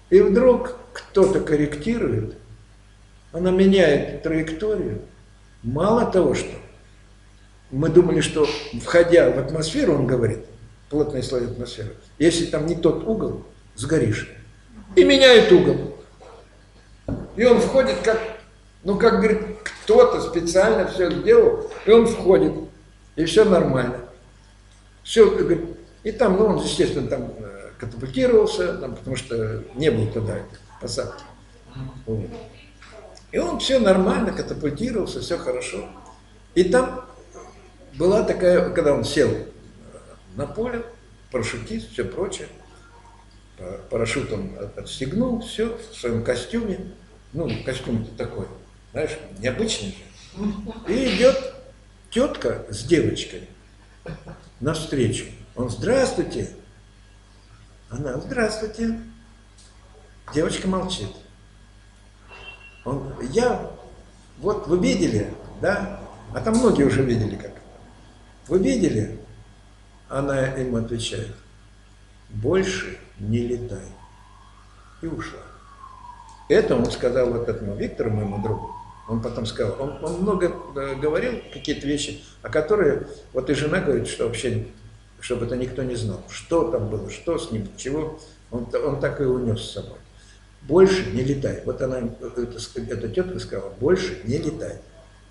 И вдруг кто-то корректирует, она меняет траекторию. Мало того, что мы думали, что входя в атмосферу, он говорит, плотные слои атмосферы, если там не тот угол, сгоришь. И меняет угол. И он входит как, ну как говорит, кто-то специально все сделал, и он входит, и все нормально. Все, говорит, и там, ну он, естественно, там катапультировался, там, потому что не было тогда посадки. Вот. И он все нормально катапультировался, все хорошо. И там была такая, когда он сел на поле, парашютист, все прочее, парашют он отстегнул, все, в своем костюме, ну, костюм-то такой, знаешь, необычный же. И идет тетка с девочкой навстречу. Он, здравствуйте. Она, здравствуйте. Девочка молчит. Он, я, вот вы видели, да? А там многие уже видели как. Вы видели? Она ему отвечает, больше не летай. И ушла. Это он сказал вот этому Виктору, моему другу. Он потом сказал, он много говорил какие-то вещи, о которые, вот и жена говорит, что вообще, чтобы это никто не знал, что там было, что с ним, чего, он так и унес с собой. Больше не летай. Вот она, эта тетка сказала, больше не летай.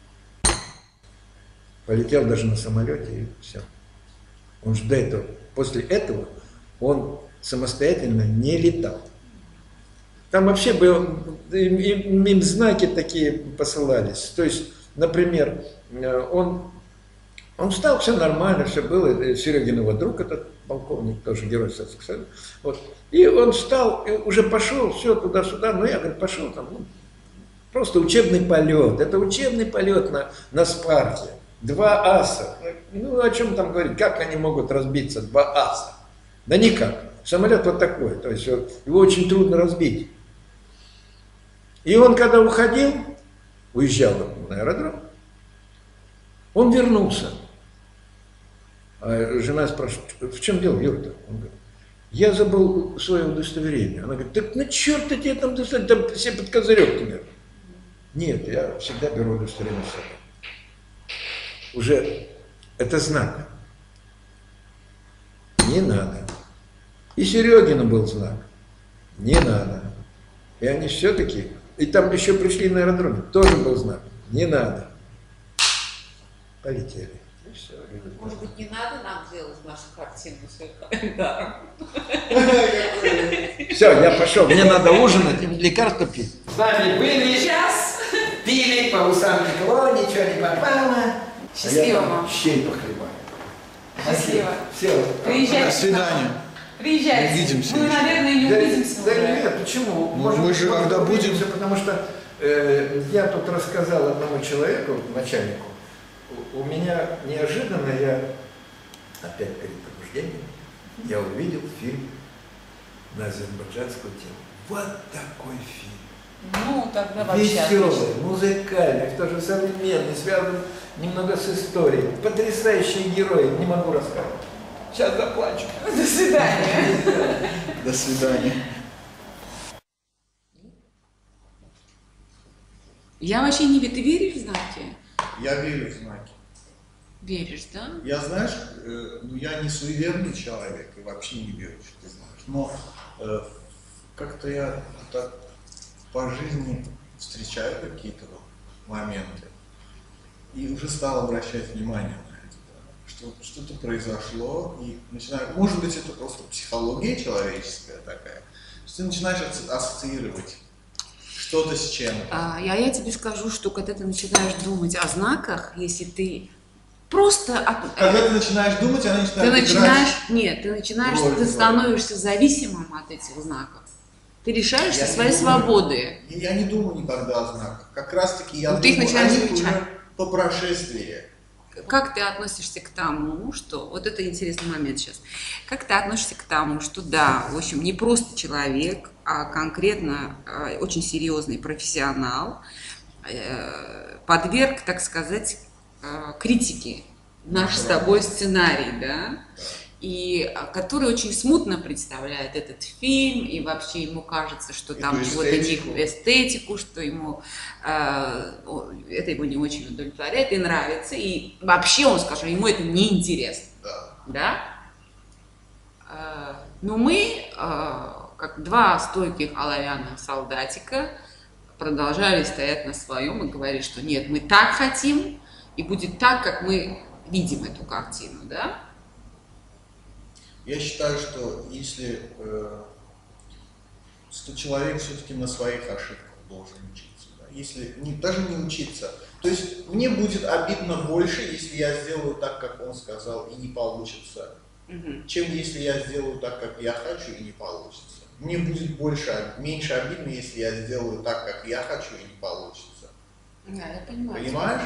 Полетел даже на самолете и все. Он же до этого, после этого он самостоятельно не летал. Там вообще им знаки такие посылались. То есть, например, он встал, все нормально, все было. Серегин его друг, этот полковник, тоже герой Советского Союза. Вот. И он встал, и уже пошел, все туда-сюда. Ну, я, говорю, пошел там. Ну, просто учебный полет. Это учебный полет на Спарте. 2 аса. Ну, о чем там говорить? Как они могут разбиться? 2 аса. Да никак. Самолет вот такой. То есть его очень трудно разбить. И он, когда уезжал на аэродром, он вернулся. А жена спрашивает, в чем дело, Юра-то? Он говорит, я забыл свое удостоверение. Она говорит, так на черт тебе там удостоверение, там все под козырек тебе. Нет, я всегда беру удостоверение с собой. Уже это знак. Не надо. И Серегину был знак. Не надо. И они все-таки... И там еще пришли на аэродроме. Тоже был знак. Не надо. Полетели. И все. Может быть, не надо нам делать нашу картину с Эльдаром? Все, я пошел. Мне надо ужинать и лекарства пить. С нами были. Сейчас. Пили, по усам текло, ничего не попало. Счастливо вам. Щей похлебаю. Счастливо. Все. Приезжайте. До свидания. Приезжайте. Увидимся Мы, еще. наверное, не увидимся Да уже. нет, почему? Ну, мы же когда будем... Потому что я тут рассказал одному человеку, начальнику, у меня неожиданно, я опять перед пробуждением, я увидел фильм на азербайджанскую тему. Вот такой фильм. Ну, тогда вообще Веселый, отлично. музыкальный, в то же современный, связан немного с историей. Потрясающие герои, не могу рассказать. Сейчас заплачу. До свидания. До свидания. Я вообще не верю. Ты веришь в знаки? Я верю в знаки. Веришь, да? Я, знаешь, ну я не суеверный человек и вообще не верю, что ты знаешь. Но как-то я так по жизни встречаю какие-то моменты и уже стал обращать внимание на это, да, что что-то произошло и начинаю, может быть, это просто психология человеческая такая, что ты начинаешь ассоциировать что-то с чем-то. Я тебе скажу, что когда ты начинаешь думать о знаках, если ты просто... Когда ты начинаешь думать, она начинает ты становишься зависимым от этих знаков. Ты лишаешься своей свободы. Я не думаю никогда о знаках. Как раз таки я ты их думаю начинаешь о них замечать. уже по прошествии. Как ты относишься к тому, что... Вот это интересный момент сейчас. Как ты относишься к тому, что да, в общем, не просто человек, а конкретно очень серьезный профессионал подверг, так сказать, критике наш с тобой сценарий, да? и который очень смутно представляет этот фильм, и вообще ему кажется, что там Эту чего-то не эстетику. эстетику, что ему это его не очень удовлетворяет и нравится, и вообще он скажет, ему это неинтересно, Да. да? Но мы, как два стойких оловянных солдатика, продолжали стоять на своем и говорить, что нет, мы так хотим, и будет так, как мы видим эту картину, да? Я считаю, что если что человек все-таки на своих ошибках должен учиться, да? Если даже не учиться, то есть мне будет обидно больше, если я сделаю так, как он сказал, и не получится, чем если я сделаю так, как я хочу, и не получится. Мне будет меньше обидно, если я сделаю так, как я хочу, и не получится. Да, я понимаю. Понимаешь?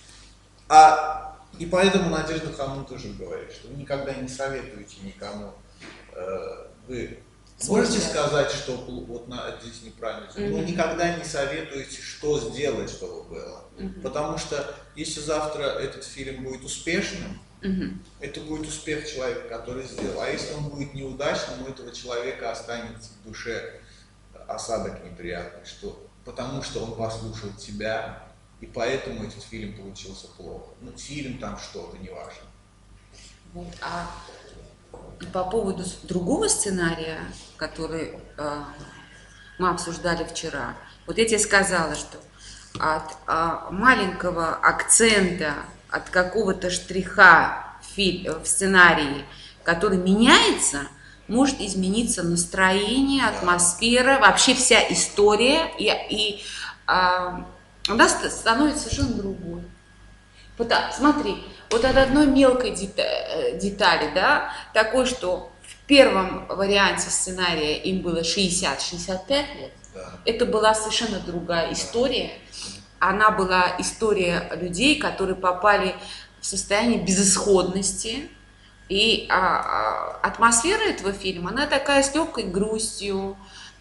И поэтому Надежда Хамун тоже говорит, что вы никогда не советуете никому. Вы можете сказать, что вот здесь неправильно, но никогда не советуете, что сделать, чтобы было. Потому что если завтра этот фильм будет успешным, это будет успех человека, который сделал. А если он будет неудачным, у этого человека останется в душе осадок неприятный, потому что он послушал тебя, и поэтому этот фильм получился плохо. Ну, фильм там что-то, неважно. Вот, а по поводу другого сценария, который мы обсуждали вчера, вот я тебе сказала, что от маленького акцента, от какого-то штриха в сценарии, который меняется, может измениться настроение, атмосфера, вообще вся история, и она становится совершенно другой. Смотри, вот от одной мелкой детали, да, такой, что в первом варианте сценария им было 60-65 лет, это была совершенно другая история. Она была история людей, которые попали в состояние безысходности. И атмосфера этого фильма, она такая с легкой грустью.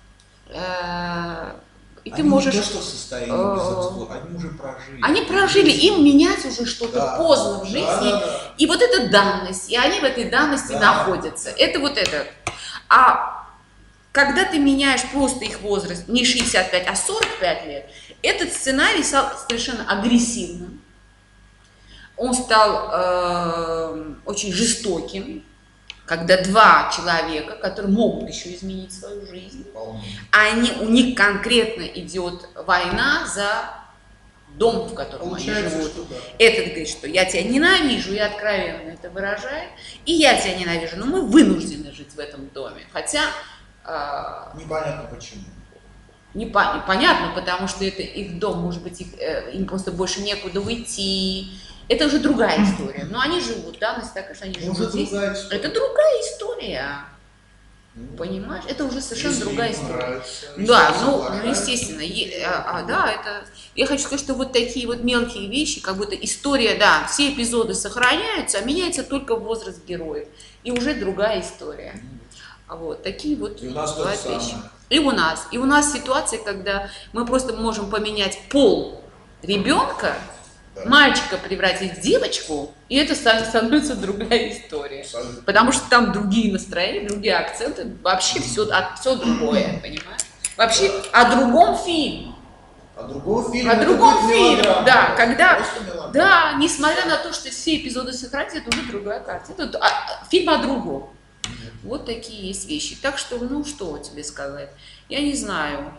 И ты можешь... не то, что состояние безысходности, они уже прожили. Они прожили, им менять уже что-то поздно в жизни. Да. И вот эта данность, и они в этой данности находятся. Это вот это. А когда ты меняешь просто их возраст, не 65, а 45 лет, этот сценарий стал совершенно агрессивным. Он стал очень жестоким, когда два человека, которые могут еще изменить свою жизнь, у них конкретно идет война за дом, в котором они живут. Этот говорит, что я тебя ненавижу, и откровенно это выражает, и я тебя ненавижу, но мы вынуждены жить в этом доме. Хотя... непонятно почему. Непонятно, потому что это их дом, может быть, им просто больше некуда уйти. Это уже другая история. Но они живут, данность такая, что они живут здесь. Это другая история. Понимаешь? Это уже совершенно другая история. Да, естественно. Я хочу сказать, что вот такие вот мелкие вещи, как будто история, да, все эпизоды сохраняются, а меняется только возраст героев. И уже другая история. Вот, такие вот бывают вещи. И у нас ситуация, когда мы просто можем поменять пол ребенка, мальчика превратить в девочку, и это становится другая история. Абсолютно. Потому что там другие настроения, другие акценты, вообще все другое, понимаешь? Вообще о другом фильме. О другом фильме, да, когда, несмотря на то, что все эпизоды сохранятся, это уже другая картина. Это фильм о другом. Вот такие есть вещи. Так что, что тебе сказать? Я не знаю.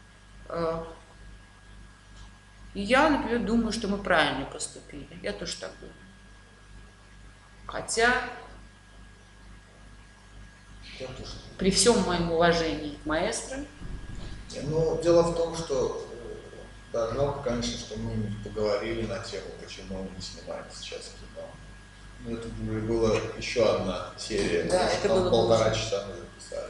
Я, например, думаю, что мы правильно поступили. Я тоже так думаю. Хотя, при всем моем уважении к маэстро. Но дело в том, что да, жалко, конечно, что мы не поговорили на тему, почему он не снимает сейчас кино. Но это была еще одна серия. Да, это было 1,5 часа мы записали.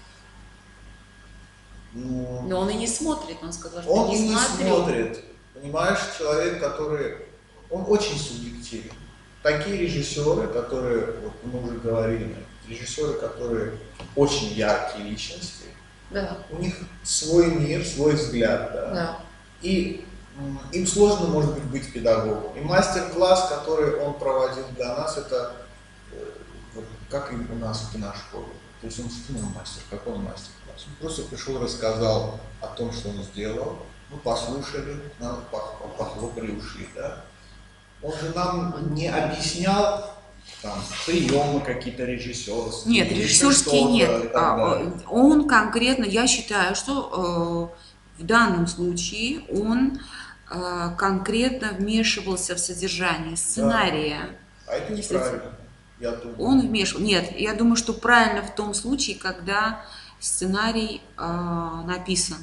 Но он и не смотрит, он сказал, что он не смотрит. Понимаешь, человек, он очень субъективен. Такие режиссеры, которые, вот мы уже говорили, режиссеры, которые очень яркие личности, да. У них свой мир, свой взгляд, Да. И им сложно, может быть педагогом. И мастер-класс, который он проводил для нас, это как и у нас в киношколе. То есть он мастер, какой он мастер-класс. Он просто пришел, рассказал о том, что он сделал, мы послушали, нам похлопали уши, да. Он же нам не объяснял там приемы какие-то режиссерские. Нет, режиссерские нет. Он конкретно, я считаю, что в данном случае он конкретно вмешивался в содержание сценария. Да. А это неправильно. Я думаю. Он вмешивал. Нет, я думаю, что правильно в том случае, когда сценарий написан.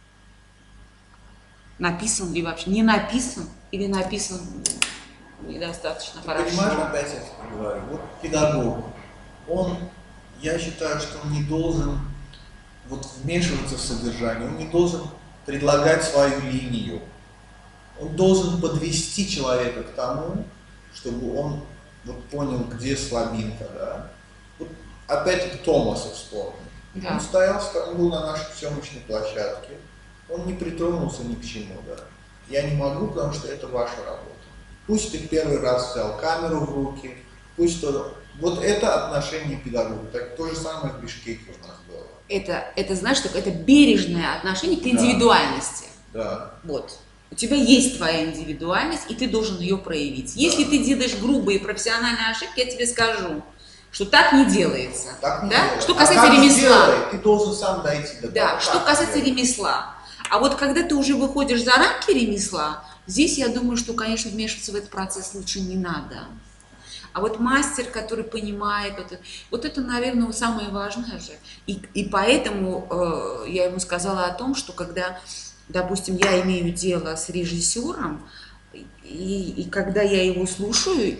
Написан ли вообще? Не написан или написан недостаточно хорошо? Понимаешь, опять я говорю, вот педагог, я считаю, что он не должен вот вмешиваться в содержание, он не должен предлагать свою линию. Он должен подвести человека к тому, чтобы он вот понял, где слабинка, да. Вот опять Томаса вспомнил. Да. Он стоял, он был на нашей съемочной площадке, он не притронулся ни к чему, да. Я не могу, потому что это ваша работа. Пусть ты первый раз взял камеру в руки, пусть то. Вот это отношение педагога. Так, то же самое в Бишкеке у нас было. Это знаешь, что это бережное отношение к индивидуальности. Да. Вот. У тебя есть твоя индивидуальность, и ты должен ее проявить. Если ты делаешь грубые профессиональные ошибки, я тебе скажу, что так не делается. Так не да? делается. Что касается ремесла. Ты должен сам дойти до того. Да, что касается ремесла. А вот когда ты уже выходишь за рамки ремесла, здесь я думаю, что, конечно, вмешиваться в этот процесс лучше не надо. А вот мастер, который понимает, вот это, наверное, самое важное же. И поэтому я ему сказала о том, что когда, допустим, я имею дело с режиссером, и когда я его слушаю,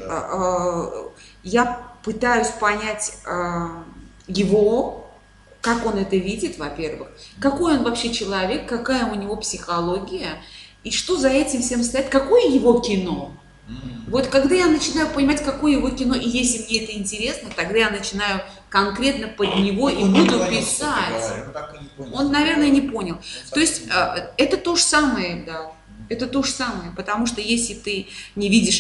я пытаюсь понять его, как он это видит, во-первых, какой он вообще человек, какая у него психология, и что за этим всем стоит, какое его кино. Вот когда я начинаю понимать, какое его кино, и если мне это интересно, тогда я начинаю конкретно под него и буду писать. Он, наверное, не понял. То есть это то же самое, да. Это то же самое, потому что если ты не видишь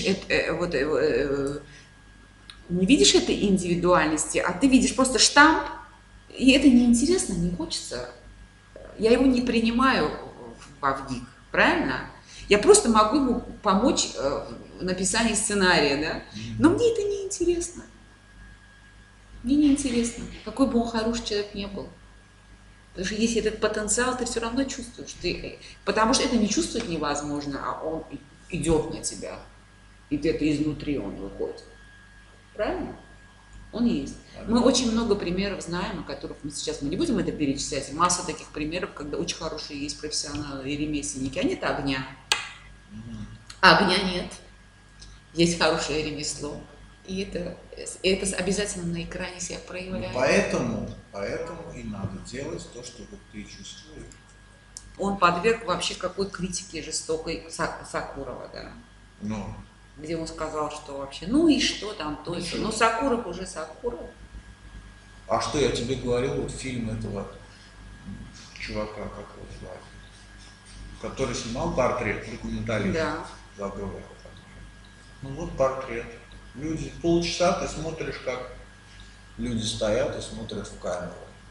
не видишь этой индивидуальности, а ты видишь просто штамп, и это неинтересно, не хочется. Я его не принимаю в ВГИК, правильно? Я просто могу ему помочь в написании сценария, да? Но мне это не интересно. Мне не интересно, какой бы он хороший человек не был. Потому что если этот потенциал, ты все равно чувствуешь. Потому что это не чувствовать невозможно, а он идет на тебя. И это изнутри он выходит. Правильно? Он есть. Мы очень много примеров знаем, о которых мы не будем это перечислять. Масса таких примеров, когда очень хорошие есть профессионалы и ремесленники, а нет огня. Огня нет. Есть хорошее ремесло. И это обязательно на экране себя проявляет. Поэтому и надо делать то, что вот ты чувствуешь. Он подверг вообще какой критике жестокой Сакурова, да. Ну. Где он сказал, что вообще, ну и что там, то есть, ну Сакуров уже Сакуров. А что я тебе говорил, вот фильм этого чувака, как его звали, который снимал портрет, документалист. Да. Забыл его. Ну вот портрет. Люди, полчаса ты смотришь, как люди стоят и смотрят в камеру.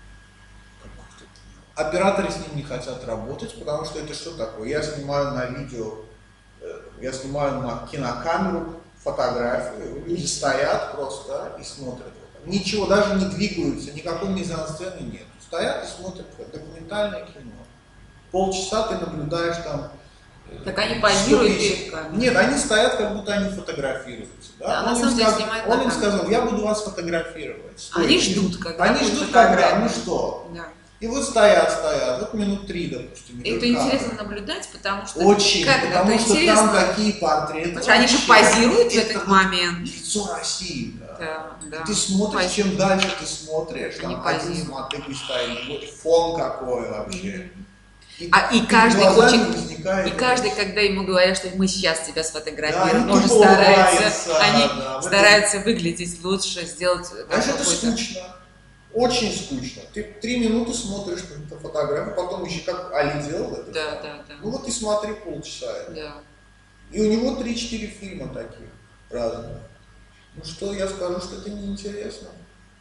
Операторы с ним не хотят работать, потому что это что такое? Я снимаю на видео, я снимаю на кинокамеру фотографию, люди стоят просто и смотрят. Ничего, даже не двигаются, никакой мизансцены нет. Стоят и смотрят документальное кино. Полчаса ты наблюдаешь там. Так они позируют перед камерой. Нет, они стоят, как будто они фотографируются. Да? Он им сказал, я буду вас фотографировать. Стойте. Они ждут, когда. Они ждут, когда, ну что. Да. И вот стоят, вот минут 3, допустим. Это интересно наблюдать, потому что... Очень, потому что там такие портреты. Потому что они же позируют в этот момент. Лицо России, да. Да. Ты смотришь, чем дальше ты смотришь, там один мотык стоит, фон какой вообще. И каждый, когда ему говорят, что мы сейчас тебя сфотографируем, он же старается выглядеть лучше, сделать какой-то... Это скучно. Очень скучно. Ты 3 минуты смотришь на фотографию, потом еще как Али делал это. Да. Ну вот и смотри полчаса. Да. И у него 3-4 фильма таких разных. Ну что, я скажу, что это неинтересно.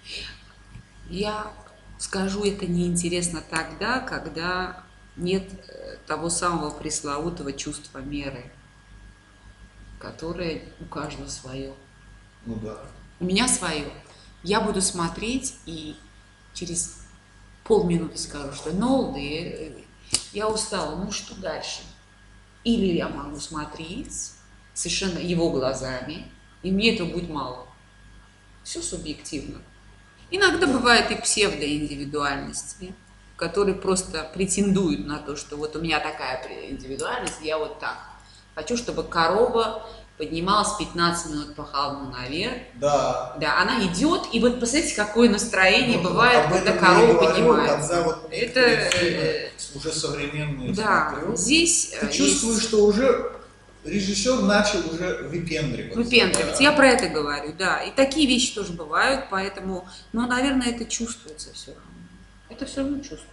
Я скажу, это неинтересно тогда, когда нет того самого пресловутого чувства меры, которое у каждого свое. Ну да. У меня свое. Я буду смотреть и через полминуты скажу, что я устала, ну что дальше? Или я могу смотреть совершенно его глазами, и мне этого будет мало. Все субъективно. Иногда бывает и псевдоиндивидуальности, которые просто претендуют на то, что вот у меня такая индивидуальность, я вот так. Хочу, чтобы корова поднималась 15 минут по холму наверх. Да. Да, она идет, и вот посмотрите, какое настроение Вот бывает, об когда этом корова я и говорю, поднимается. когда вот Это фильмы уже современные, да, смотрю, здесь ты чувствуешь, что уже режиссер начал уже выпендриваться. выпендривать. Да. Я про это говорю, да. И такие вещи тоже бывают, поэтому, ну, наверное, это чувствуется все равно. Это все равно чувствуется.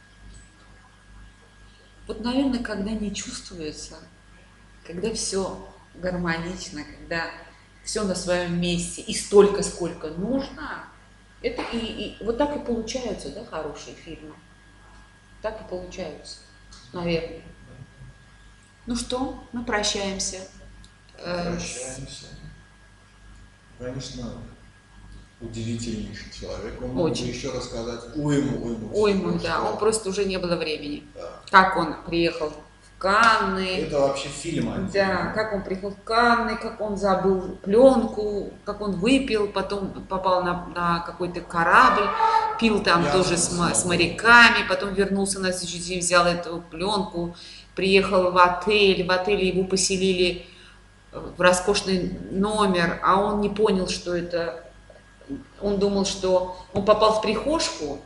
Вот, наверное, когда не чувствуется, когда все гармонично, когда все на своем месте и столько, сколько нужно, это и вот так и получаются, да, хорошие фильмы. Так и получаются, наверное. Ну что, мы прощаемся. Прощаемся. Конечно, удивительнейший человек. Он мог бы Очень. еще рассказать уйму. Ой, всего, да, что- он просто уже не было времени. Да. Как он приехал в Канны, Это вообще фильм отдельный. да, как он приехал в Канны, как он забыл пленку, как он выпил, потом попал на какой-то корабль, пил там Я тоже знаю. с моряками, потом вернулся на следующий день, взял эту пленку, приехал в отеле его поселили в роскошный номер, а он не понял, что это, он думал, что он попал в прихожку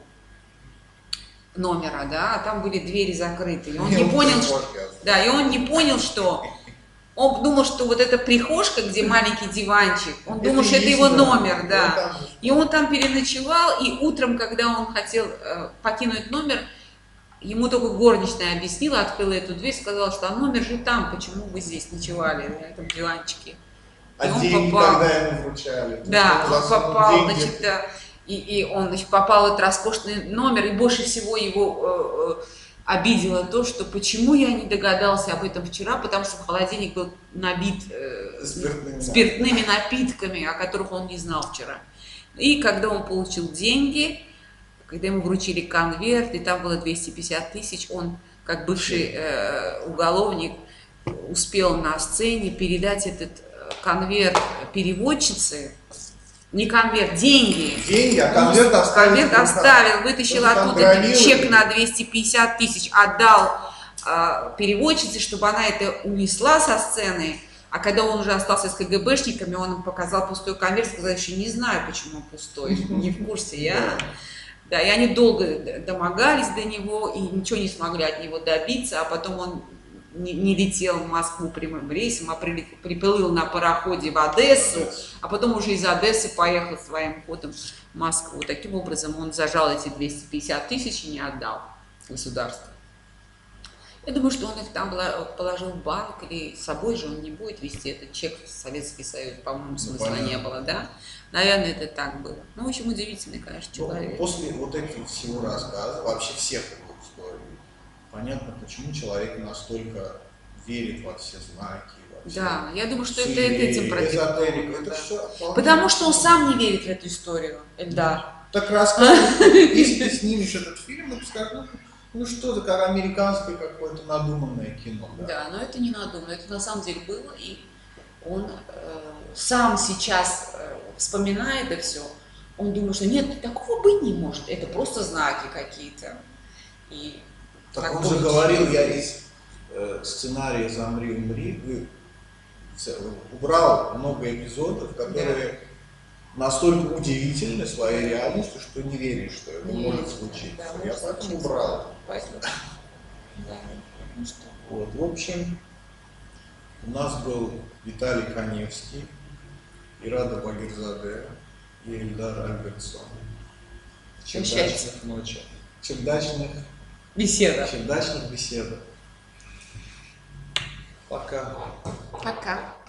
номера, да, а там были двери закрыты, и он не понял, да, и он не понял, что он думал, что вот эта прихожка, где маленький диванчик, он думал, что это его номер, да. И он там переночевал, и утром, когда он хотел покинуть номер, ему только горничная объяснила, открыла эту дверь, сказала, что номер же там, почему вы здесь ночевали, на этом диванчике. А И он деньги, попал. когда ему вручали? Да, он попал, деньги. значит, да, и он, значит, попал в этот роскошный номер, и больше всего его обидело то, что почему я не догадался об этом вчера, потому что холодильник был набит спиртными напитками, о которых он не знал вчера. И когда он получил деньги, когда ему вручили конверт, и там было 250 тысяч, он, как бывший уголовник, успел на сцене передать этот конверт переводчице. Не конверт, деньги. Деньги, а конверт оставил. Конверт оставил, вытащил оттуда этот чек на 250 тысяч, отдал переводчице, чтобы она это унесла со сцены. А когда он уже остался с КГБшниками, он им показал пустой конверт, сказал, еще не знаю, почему он пустой, не в курсе я. Да, и они долго домогались до него и ничего не смогли от него добиться, а потом он не летел в Москву прямым рейсом, а приплыл на пароходе в Одессу, а потом уже из Одессы поехал своим ходом в Москву. Таким образом он зажал эти 250 тысяч и не отдал государству. Я думаю, что он их там положил в банк, или с собой же он не будет вести этот чек в Советский Союз, по-моему, смысла не было, да? Наверное, это так было. Ну, в общем, удивительный, конечно, человек. После вот этого всего рассказа, вообще всех его историй, понятно, почему человек настолько верит во все знаки. Во все Да, я думаю, что это суеверия, этим продиктовано. это Да. все Потому что он сам не верит в эту историю, Эльдар. Так рассказывай, если ты снимешь этот фильм, ты скажешь, ну что это, как американское какое-то надуманное кино. Да, Да, но это не надумано, это на самом деле было, и он сам сейчас, вспоминая это все, он думает, что нет, такого быть не может, это просто знаки какие-то. И так он же говорил, я из сценария «Замри, умри» убрал много эпизодов, которые настолько удивительны своей реальностью, что не веришь, что это может случиться. Да, я поэтому убрал. Поэтому, да, ну что. Вот, в общем, у нас был Виталий Каневский, Ирада Багирзаде и Эльдар Альбертсон. Чердачных ночи. Чердачных беседах. Пока. Пока.